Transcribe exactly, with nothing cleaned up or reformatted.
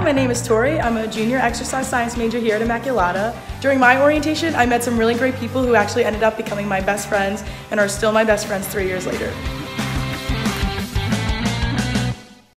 my name is Tori. I'm a junior exercise science major here at Immaculata. During my orientation, I met some really great people who actually ended up becoming my best friends and are still my best friends three years later.